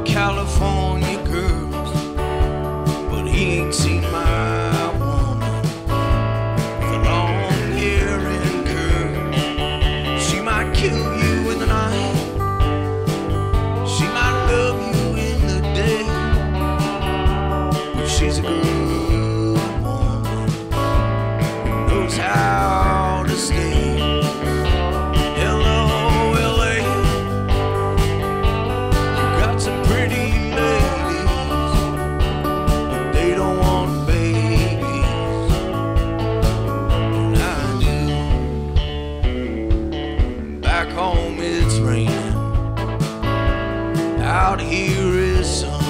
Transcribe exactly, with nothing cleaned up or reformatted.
California girls, but he ain't seen my woman with long hair and curls. She might kill you in the night, she might love you in the day, but she's a good woman who knows how to stay. Out here is sun.